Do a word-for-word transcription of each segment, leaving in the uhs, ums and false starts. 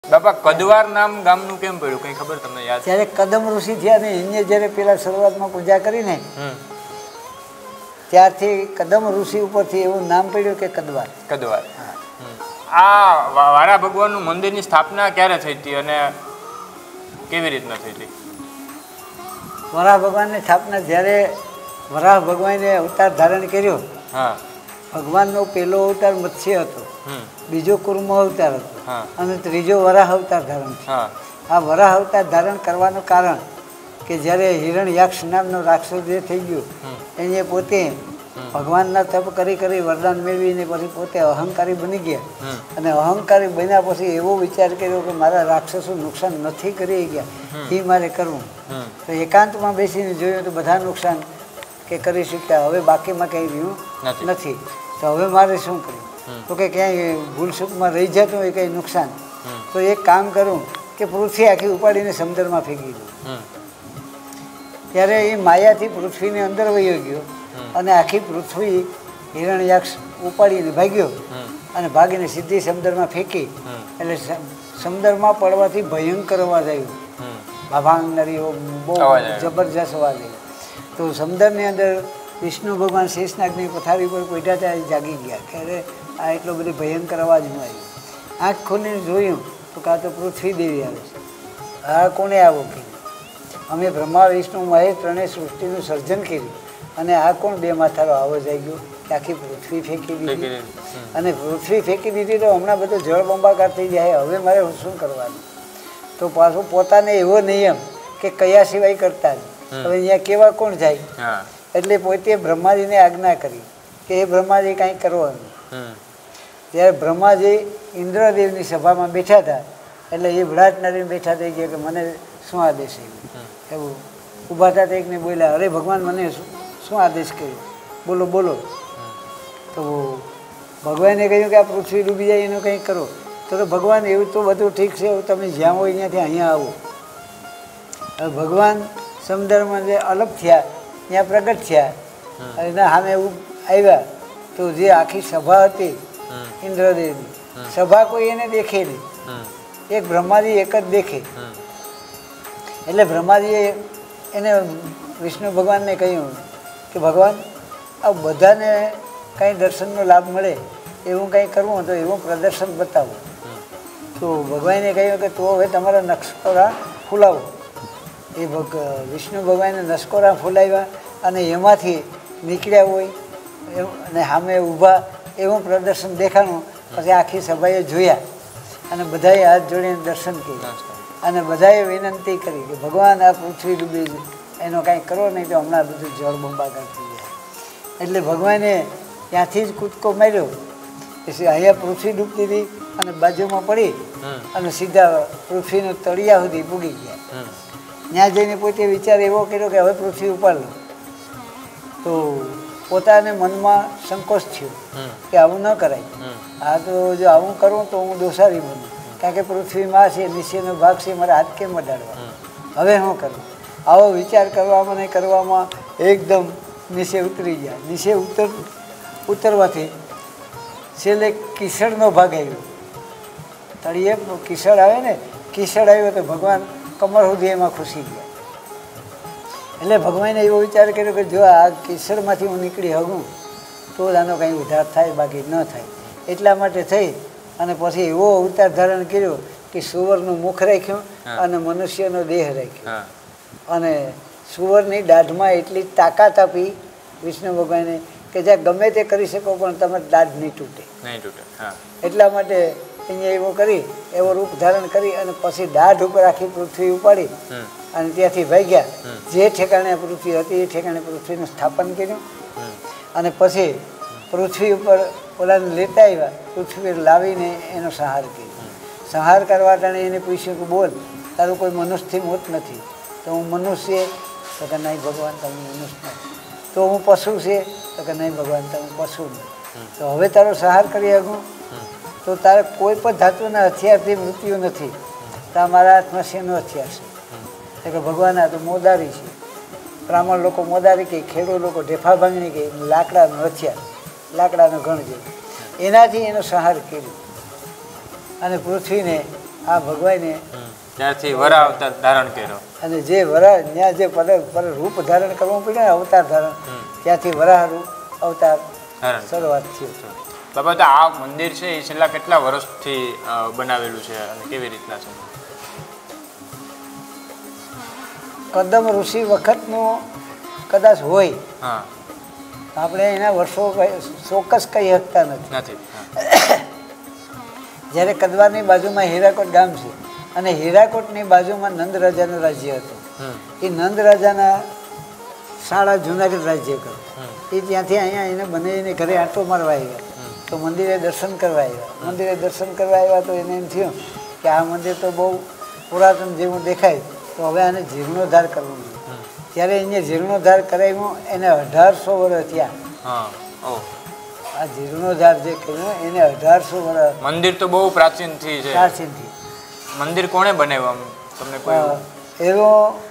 બાપા કદવાર નામ ગામનું કેમ પડ્યું કઈ ખબર તમને યાદ? જ્યારે કદમ ઋષિ થયા ને એને જ્યારે પેલા શરૂઆતમાં પૂજા કરીને ત્યારથી કદમ ઋષિ ઉપરથી એવું નામ પડ્યું કે કદવાર. કદવાર. આ વારા ભગવાનનું મંદિરની સ્થાપના ક્યારે થઈ હતી અને કેવી રીતના થઈ હતી? વરાહ ભગવાનની સ્થાપના જ્યારે વરાહ ભગવાને અવતાર ધારણ કર્યો. હા. ભગવાનનો પહેલો અવતાર મત્સ્ય હતો, બીજો કુર્મ અવતાર હતો અને ત્રીજો વરાહ અવતાર ધારણ થયો. આ વરાહ અવતાર ધારણ કરવાનું કારણ કે જ્યારે હિરણ્યાક્ષ નામનો રાક્ષસ જે થઈ ગયો એને પોતે ભગવાનના તપ કરી કરી વરદાન મેળવીને પછી પોતે અહંકારી બની ગયા અને અહંકારી બન્યા પછી એવો વિચાર કર્યો કે મારા રાક્ષસો નુકસાન નથી કરી ગયા એ મારે કરવું. તો એકાંતમાં બેસીને જોયું તો બધા નુકસાન કે કરી શક્યા, હવે બાકીમાં કંઈ રહ્યું નથી. તો હવે મારે શું કર્યું? તો કે ક્યાંય ભૂલસૂકમાં રહી જતું હોય કંઈ નુકસાન તો એક કામ કરું કે પૃથ્વી આખી ઉપાડીને સમુદ્રમાં ફેંકી દઉં. ત્યારે એ માયાથી પૃથ્વીની અંદર વયો ગયો અને આખી પૃથ્વી હિરણ્યાક્ષ ઉપાડીને ભાગ્યો અને ભાગીને સીધી સમુદ્રમાં ફેંકી. એટલે સમુદ્રમાં પડવાથી ભયંકર અવાજ આવ્યો, ભાભાંગ નરીઓ બહુ જબરજસ્ત અવાજ આવ્યો. તો સમુદ્રની અંદર વિષ્ણુ ભગવાન શેષનાગની પથારી પર બેઠા ત્યાં જાગી ગયા કે અરે આ એટલો બધો ભયંકર અવાજમાં આવ્યો. આંખ ખોલીને જોયું તો કાં તો પૃથ્વી દેવી આવે છે. આ કોને આવો કીધું? અમે બ્રહ્મા વિષ્ણુ મહેશ ત્રણેય સૃષ્ટિનું સર્જન કર્યું અને આ કોણ બે માથારો આવો જઈ ગયો કે આખી પૃથ્વી ફેંકી દીધી અને પૃથ્વી ફેંકી દીધી તો હમણાં બધો જળબંબાકાર થઈ જાય, હવે મારે શું કરવાનું? તો પાછું પોતાને એવો નિયમ કે કયા સિવાય કરતા જ હવે અહીંયા કેવા કોણ જાય? એટલે પોતે બ્રહ્માજીને આજ્ઞા કરી કે એ બ્રહ્માજી કાંઈ કરવાનું. ત્યારે બ્રહ્માજી ઇન્દ્રદેવની સભામાં બેઠા હતા એટલે એ ભડાટનારીને બેઠા થઈ ગયા કે મને શું આદેશ એવું ઊભા થતા એકને બોલ્યા, અરે ભગવાન મને શું આદેશ કર્યો? બોલો બોલો. તો ભગવાને કહ્યું કે આ પૃથ્વી ડૂબી જાય એનું કંઈક કરો. તો કે ભગવાન એવું તો બધું ઠીક છે, તમે જ્યાં હોય ત્યાંથી અહીંયા આવો. હવે ભગવાન સમુદ્રમાં જે અલગ થયા ત્યાં પ્રગટ થયા એના સામે એવું આવ્યા તો જે આખી સભા હતી ઇન્દ્રદેવની સભા કોઈ એને દેખે નહીં, એક બ્રહ્માજી એક જ દેખે. એટલે બ્રહ્માજીએ એને વિષ્ણુ ભગવાનને કહ્યું કે ભગવાન આ બધાને કાંઈ દર્શનનો લાભ મળે એવું કંઈ કરવું તો એવું પ્રદર્શન બતાવો. તો ભગવાને કહ્યું કે તો હવે તમારા નસકોરા ફૂલાવો. એ ભગ વિષ્ણુ ભગવાને નસકોરા ફૂલાવ્યા અને એમાંથી નીકળ્યા હોય અને સામે ઊભા એવું પ્રદર્શન દેખાણું. પછી આખી સભાએ જોયા અને બધાએ હાથ જોડીને દર્શન કર્યું અને બધાએ વિનંતી કરી કે ભગવાન આ પૃથ્વી ડૂબી એનો કાંઈ કરો નહીં તો હમણાં બધું જળબંબાકાર થઈ જાય. એટલે ભગવાને ત્યાંથી જ કૂદકો માર્યો પછી અહીંયા પૃથ્વી ડૂબતી હતી અને બાજુમાં પડી અને સીધા પૃથ્વીનો તળિયા સુધી પૂગી ગયા. ત્યાં જઈને પોતે વિચાર એવો કર્યો કે હવે પૃથ્વી ઉપાડ લો. તો પોતાને મનમાં સંકોચ થયો કે આવું ન કરાય, આ તો જો આવું કરું તો હું દોષારી બનું, કારણ કે પૃથ્વીમાં છે નીચેનો ભાગ છે, મારા હાથ કેમ અડાડવા, હવે શું કરું? આવો વિચાર કરવામાં ને કરવામાં એકદમ નીચે ઉતરી ગયા. નીચે ઉતર ઉતરવાથી છેલ્લે કિસળનો ભાગ આવ્યો. તળિયે કિસળ આવે ને, કિસળ આવ્યો તો ભગવાન કમર સુધી એમાં ખુશી ગયા. એટલે ભગવાને એવો વિચાર કર્યો કે જો આ કિસળમાંથી હું નીકળી હગું તો જ આનો કંઈ ઉદ્ધાર થાય, બાકી ન થાય. એટલા માટે થઈ અને પછી એવો અવતાર ધારણ કર્યો કે સુવરનું મુખ રાખ્યું અને મનુષ્યનો દેહ રાખ્યો અને સુવરની દાઢમાં એટલી તાકાત આપી વિષ્ણુ ભગવાને કે જ્યાં ગમે તે કરી શકો પણ તમારે દાઢ નહીં તૂટે નહીં તૂટે. એટલા માટે અહીંયા એવો કરી એવો રૂપ ધારણ કરી અને પછી દાઢ ઉપર આખી પૃથ્વી ઉપાડી અને ત્યાંથી ભાગ્યા. જે ઠેકાણે પૃથ્વી હતી એ ઠેકાણે પૃથ્વીનું સ્થાપન કર્યું અને પછી પૃથ્વી ઉપર ઓલાને લેતા આવ્યા, પૃથ્વી લાવીને એનો સંહાર કર્યો. સંહાર કરવા ટાણે એને પૂછ્યું કે બોલ તારું કોઈ મનુષ્યથી મોત નથી? તો હું મનુષ્ય, તો કે નહીં ભગવાન તમે મનુષ્ય નથી. તો હું પશુ છે? તો કે નહીં ભગવાન તમે પશુ નથી. તો હવે તારો સંહાર કરી શકું? તો તારે કોઈ પણ ધાતુના હથિયારથી મૃત્યુ નથી, તો મારા હાથમાં શેનો હથિયાર છે? કે ભગવાન આ તો મોદારી છે. બ્રાહ્મણ લોકો મોદારી કહે, ખેડૂત લોકો ઢેફા ભાંગણી કહે, લાકડાનો હથિયાર, લાકડાનો ગણ છે. એનાથી એનો સંહાર કર્યો અને પૃથ્વીને આ ભગવાને ત્યારથી વરા અવતાર ધારણ કર્યો. અને જે વરા ત્યાં જે પર પર રૂપ ધારણ કરવું પડે ને અવતાર ધારણ, ત્યાંથી વરાહ રૂપ અવતાર શરૂઆત થયો. બાબા તો આ મંદિર છે એ છેલ્લા કેટલા વર્ષથી બનાવેલું છે અને કેવી રીતના છે? કદમ ઋષિ વખતનું કદાચ હોય, હા, આપણે એના વર્ષો ચોક્કસ કહી શકતા નથી નથી જ્યારે કદવાની બાજુમાં હીરાકોટ ગામ છે અને હીરાકોટની બાજુમાં નંદ રાજાનું રાજ્ય હતું. એ નંદ રાજાના શાળા જુનાગઢ રાજ્ય કર્યું. એ ત્યાંથી અહીંયા એને બનાવીને ઘરે આંટો મારવા આવ્યા તો મંદિરે દર્શન કરવા આવ્યા. મંદિરે દર્શન કરવા આવ્યા તો એને એમ થયું કે આ મંદિર તો બહુ પુરાતન જેવું દેખાય, તો હવે આને જીર્ણોદ્ધાર કરવું જોઈએ. ત્યારે અહીંયા જીર્ણોદ્ધાર કરાવ્યું એને અઢારસો વર્ષ થયા. આ જીર્ણોદ્ધાર જે કર્યું એને અઢારસો વર્ષ. મંદિર તો બહુ પ્રાચીનથી છે. પ્રાચીનથી મંદિર કોણે બનાવ્યું તમને કોઈ એવો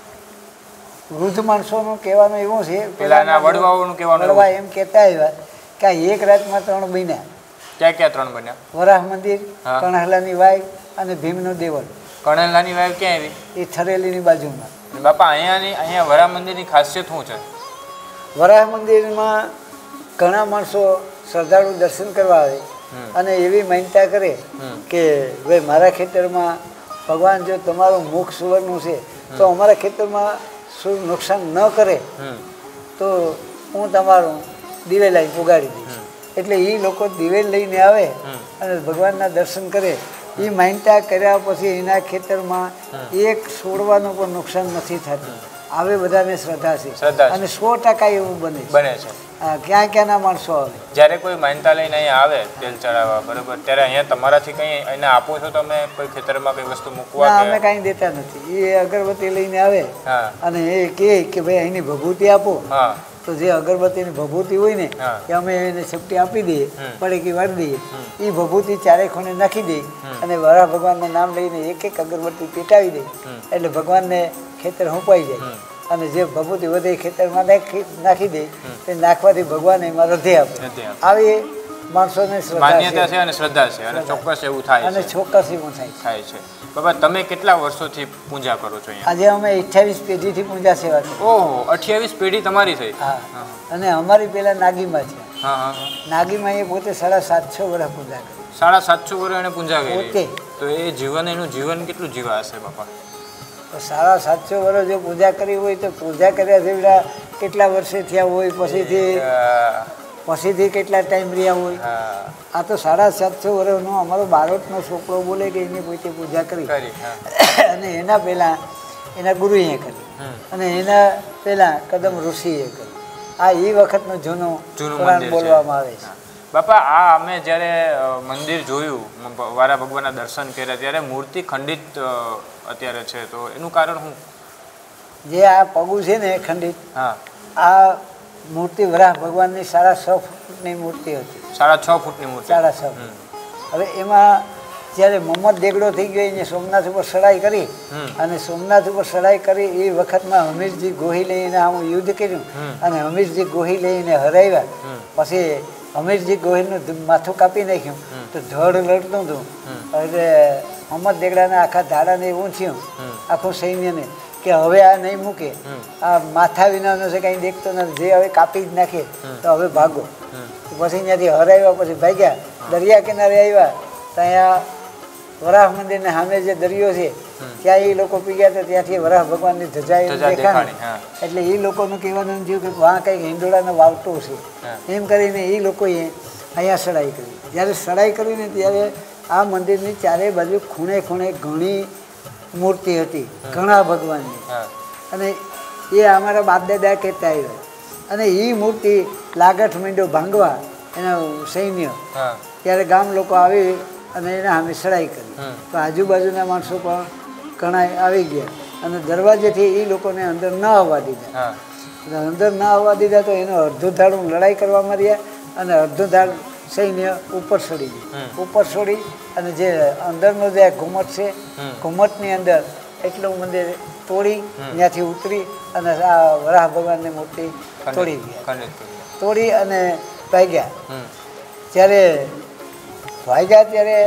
વૃદ્ધ માણસોનું કહેવાનું એવું છે, પેલાના વડવાઓનું કહેવાનું વડવા એમ કહેતા આવ્યા કે આ એક રાતમાં ત્રણ બન્યા. ક્યાં ક્યાં ત્રણ બન્યા? વરાહ મંદિર, કણહલાની વાવ અને ભીમનું દેવળ. કણહલાની વાવ ક્યાં આવી? એ થરેલીની બાજુમાં. બાપા અહીંયાની અહીંયા વરાહ મંદિરની ખાસિયત શું છે? વરાહ મંદિરમાં ઘણા માણસો શ્રદ્ધાળુ દર્શન કરવા આવે અને એવી માન્યતા કરે કે ભાઈ મારા ખેતરમાં ભગવાન જો તમારું મુખ સુવર્ણનું છે તો અમારા ખેતરમાં શું નુકસાન ન કરે તો હું તમારું દિવેલ લઈને પુગાડી દઈશ. એટલે એ લોકો દિવેલ લઈને આવે અને ભગવાનના દર્શન કરે. એ માન્યતા કર્યા પછી એના ખેતરમાં એક છોડવાનું પણ નુકસાન નથી થતું. આવે બધાને શ્રદ્ધા છે અને સો ટકા એવું બને બને છે. ક્યાં ક્યાંના માણસો આવે. જ્યારે કોઈ માનતા લઈને અહીંયા આવે તેલ ચડાવવા, બરોબર, ત્યારે અહીંયા તમારાથી કંઈ એને આપો છો તમે કોઈ ખેતરમાં કઈ વસ્તુ મૂકવા? અમે કાંઈ દેતા નથી. એ અગરબત્તી લઈને આવે અને એ કહે કે ભાઈ અહીંની ભભૂતિ આપો. તો જે અગરબત્તીની ભભૂતિ હોય ને એ અમે એને છપટી આપી દઈએ, પડેકી વાળી દઈએ. એ ભભૂતિ ચારે ખૂણે નાખી દઈએ અને વરા ભગવાનનું નામ લઈને એક એક અગરબત્તી પેટાવી દઈએ એટલે ભગવાનને ખેતર હુંપાઈ જાય. અને જે ભભૂતિ વધે ખેતરમાં નાખી નાખી દે તે નાખવાથી ભગવાન એમાં હૃદય આપે. આવી માણસોને માન્યતા છે અને શ્રદ્ધા છે અને ચોક્કસ એવું થાય અને ચોક્કસ એવું થાય થાય છે. બાબા તમે કેટલા વર્ષોથી પૂજા કરો છો અહીંયા? આજે અમે અઠ્યાવીસ પેઢીથી પૂજા સેવા કરી. ઓહો, અઠ્યાવીસ પેઢી તમારી થઈ? હા. અને અમારી પેલા નાગીમાં છે. હા હા. નાગીમાં એ પોતે સાડા સાતસો વર્ષ પૂજા કરી. સાડા સાતસો વર્ષ એને પૂજા કરી પોતે. તો એ જીવન એનું જીવન કેટલું જીવા હશે બાપા? સાડા સાતસો વર્ષ જો પૂજા કરી હોય તો પૂજા કર્યા જેવડા કેટલા વર્ષે થયા હોય, પછીથી પછીથી કેટલા ટાઈમ રહ્યા હોય. આ તો સાડા સાતસો વર્ષનો અમારો બારોટનો છોકરો બોલે કે એની પોતે પૂજા કરી અને એના પહેલાં એના ગુરુએ કરી અને એના પહેલાં કદમ ઋષિએ કરી. આ એ વખતનો જૂનો પુરાણ બોલવામાં આવે છે. બાપા આ અમે જ્યારે મંદિર જોયું, વારા ભગવાનના દર્શન કર્યા, ત્યારે મૂર્તિ ખંડિત અત્યારે છે, તો એનું કારણ શું? જે આ પગું છે ને ખંડિત, હા, આ મૂર્તિ વરાહ ભગવાનની સાડા છ ફૂટની મૂર્તિ હતી. સાડા છ ફૂટની મૂર્તિ? સાડા છ ફૂટ. હવે એમાં જ્યારે મોહમ્મદ દેગડો થઈ ગયો એને સોમનાથ ઉપર ચડાઈ કરી અને સોમનાથ ઉપર ચડાઈ કરી એ વખતમાં હમીરજી ગોહી લઈને આમ યુદ્ધ કર્યું અને હમીરજી ગોહી લઈને હરાવ્યા. પછી હમીરજી ગોહિલનું માથું કાપી નાખ્યું તો ધડ લડતું હતું. એટલે મોહમ્મદ દેગડાને આખા ધાડાને એવું થયું, આખું સૈન્યને, કે હવે આ નહીં મૂકે, આ માથા વિનાનો છે, કાંઈ દેખતો નથી, જે હવે કાપી જ નાખે તો હવે ભાગો. પછી ત્યાંથી હરાવ્યા, પછી ભાગ્યા, દરિયા કિનારે આવ્યા. ત્યાં વરાહ મંદિરને સામે જે દરિયો છે ત્યાં એ લોકો પી ગયા હતા. ત્યાંથી વરાહ ભગવાનની ધજા દેખાણી. એટલે એ લોકોનું કહેવાનું થયું કે વાં કંઈક હિંડોળાનો વાવટો છે. એમ કરીને એ લોકોએ અહીંયા સડાઈ કરી. જ્યારે સડાઈ કરીને ત્યારે આ મંદિરની ચારે બાજુ ખૂણે ખૂણે ઘણી મૂર્તિ હતી, ઘણા ભગવાનની. અને એ અમારા બાપ દાદા કહેતા આવ્યા. અને એ મૂર્તિ લાગઠ મીંડો ભાંગવા એના સૈન્ય, ત્યારે ગામ લોકો આવી અને એને સામે સડાઈ કરી. તો આજુબાજુના માણસો પણ ઘણા આવી ગયા અને દરવાજેથી એ લોકોને અંદર ન આવવા દીધા. અંદર ન આવવા દીધા તો એનો અડધો ધાડ લડાઈ કરવા માંડ્યા અને અડધો ધાડ સૈન્ય ઉપર છોડી ગયું. ઉપર છોડી અને જે અંદરનો જે ઘુમટ છે, ઘુમટની અંદર એટલું મંદિર તોડી ત્યાંથી ઉતરી અને આ વરાહ ભગવાનની મૂર્તિ તોડી ગયા. તોડી અને ભાગ્યા. જ્યારે ભાગ્યા ત્યારે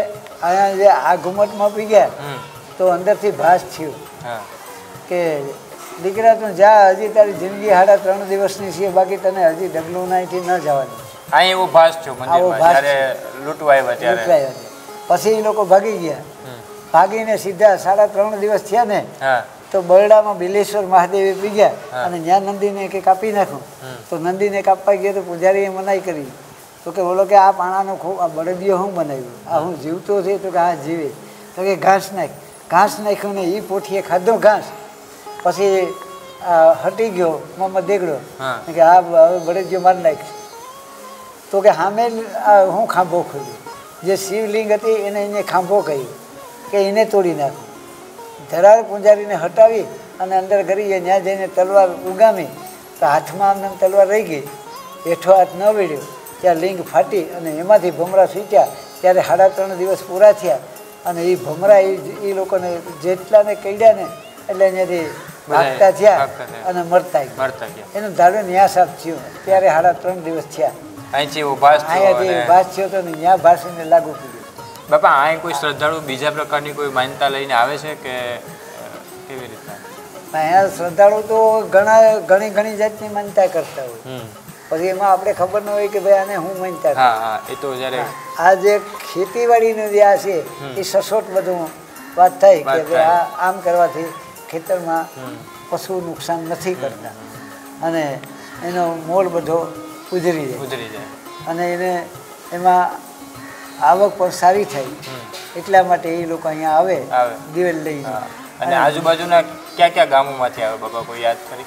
અહીંયા જે આ ઘુમટમાં પી ગયા તો અંદરથી ભાસ થયું કે દીકરા તું જા, હજી તારી જિંદગી સાડા ત્રણ દિવસની છે, બાકી તને હજી ડગલું નાહીથી ન જવાનું. અહીં એવો ભાસ થયો મંદિરમાં જ્યારે લૂંટવા આવ્યા ત્યારે. પછી એ લોકો ભાગી ગયા. ભાગીને સીધા સાડા ત્રણ દિવસ થયા ને તો બરડામાં બિલેશ્વર મહાદેવે પી ગયા અને ત્યાં નંદીને કે કાપી નાખું. તો નંદીને કાપવા ગયા તો પૂજારીએ મનાઈ કરી. તો કે બોલો કે આ પાણાનો ખૂબ આ બળદિયો હું બનાવ્યું, આ હું જીવતો છે? તો કે આ જીવે. તો કે ઘાસ નાખ. ઘાસ નાખ્યું ને એ પોઠીએ ખાધો ઘાસ. પછી હટી ગયો મોહમ્મદ દેગડો કે આ હવે બળદિયો મારી નાખ. તો કે સામે હું ખાંભો ખોલ્યો. જે શિવલિંગ હતી એને એને ખાંભો કહ્યું કે એને તોડી નાખું. ધરાર પૂંજારીને હટાવી અને અંદર કરી ત્યાં જઈને તલવાર ઉગામી તો હાથમાં આમ તલવાર રહી ગઈ. હેઠો હાથ ન વળ્યો ત્યાં લિંગ ફાટી અને એમાંથી ભમરા છૂટ્યા. ત્યારે સાડા ત્રણ દિવસ પૂરા થયા અને એ ભમરા એ લોકોને જેટલાને કડ્યા ને એટલે અહીંયાથી ભાગતા થયા અને મરતા ગયા. એનું દાડો ન્યા સાફ થયું. ત્યારે સાડા ત્રણ દિવસ થયા. અહીંથી ભાસ થયો તો ને ત્યાં ભાષીને લાગુ પડ્યું. બાપા અહીં કોઈ શ્રદ્ધાળુ બીજા પ્રકારની કોઈ માન્યતા લઈને આવે છે કે કેવી રીતના? અહીંયા શ્રદ્ધાળુ તો ઘણા ઘણી ઘણી જાતની માન્યતા કરતા હોય. પછી એમાં આપણે ખબર ન હોય કે ભાઈ આને હું માનતા. હા હા એ તો જ્યારે આ જે ખેતીવાડીનું જે આ છે એ સચોટ બધું વાત થાય કે ભાઈ આ આમ કરવાથી ખેતરમાં પશુ નુકસાન નથી કરતા અને એનો મોલ બધો ઉજરી જાય ઉજરી જાય અને એને એમાં આવક પણ સારી થાય. એટલા માટે એ લોકો અહીંયા આવે દિવેલ લઈને. અને આજુબાજુના ક્યાં ક્યાં ગામોમાંથી આવે બાબા, કોઈ યાદ કરી?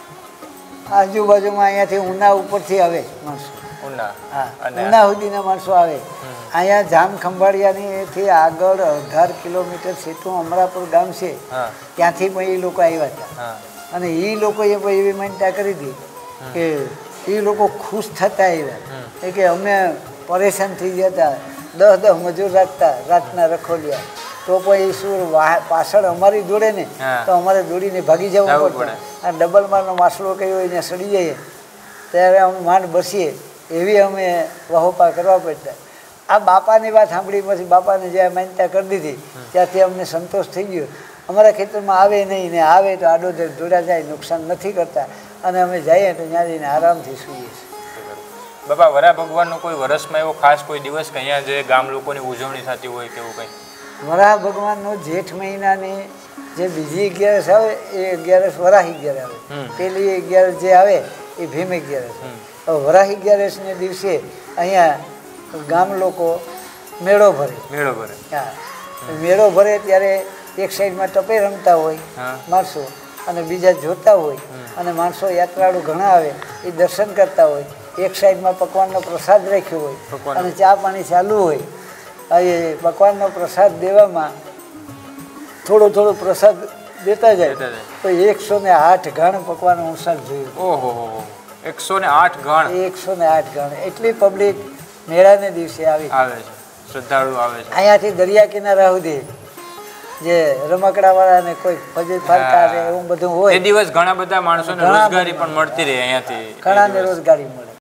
આજુબાજુમાં અહીંયાથી ઉના ઉપરથી આવે માણસો. ઉના હા ઉના સુધીના માણસો આવે. અહીંયા જામ ખંભાળિયાની આગળ અઢાર કિલોમીટર સેતું અમરાપુર ગામ છે, ત્યાંથી પણ એ લોકો આવ્યા હતા. અને એ લોકોએ એવી માન્યતા કરી હતી કે એ લોકો ખુશ થતા આવ્યા કે અમે પરેશાન થઈ ગયા હતા, દસ દસ મજૂર રાખતા રાતના રખોલિયા, તો પણ એ સુર પાછળ અમારી જોડે ને તો અમારે દોડીને ભાગી જવું પડે. આ ડબલ મારનો માસલો કયો એને સડી જઈએ ત્યારે અમે માંડ બસીએ એવી અમે વહોપા કરવા પડતા. આ બાપાની વાત સાંભળી પછી બાપાને જે માન્યતા કરી દીધી ત્યાંથી અમને સંતોષ થઈ ગયો. અમારા ખેતરમાં આવે નહીં ને આવે તો આડોદર જોડા જાય, નુકસાન નથી કરતા અને અમે જઈએ તો ત્યાં જઈને આરામથી સૂઈએ છીએ. બાપા વરા ભગવાનનો કોઈ વર્ષમાં એવો ખાસ કોઈ દિવસ કે અહીંયા જે ગામ લોકોની ઉજવણી થતી હોય કે એવું કંઈ? વરાહ ભગવાનનો જેઠ મહિનાની જે બીજી અગિયારસ આવે એ અગિયારસ વરાહી અગિયાર આવે. પેલી અગિયારસ જે આવે એ ભીમ અગિયારસ. વરાહી અગિયારસને દિવસે અહીંયા ગામ લોકો મેળો ભરે. મેળો ભરે હા મેળો ભરે ત્યારે એક સાઈડમાં ટપે રમતા હોય માણસો અને બીજા જોતા હોય અને માણસો યાત્રાળુ ઘણા આવે એ દર્શન કરતા હોય. એક સાઈડમાં પકવાનનો પ્રસાદ રાખ્યો હોય અને ચા પાણી ચાલુ હોય. એ પકવાનનો પ્રસાદ દેવામાં થોડો થોડો પ્રસાદ દેતા જાય તો એકસો ને આઠ ગણ પકવાન હું સાલ જોયું. ઓહો એકસો ને આઠ ગણ એકસો ને આઠ ગણ એટલી પબ્લિક મેળાને દિવસે આવી આવે છે, શ્રદ્ધાળુ આવે છે. અહીંયાથી દરિયા કિનારા સુધી જે રમકડા વાળા ને કોઈ ફજલ ફરકા એવું બધું હોય એ દિવસ ઘણા બધા માણસોને રોજગારી પણ મળતી રહે. અહીંયાથી ઘણાને રોજગારી મળે.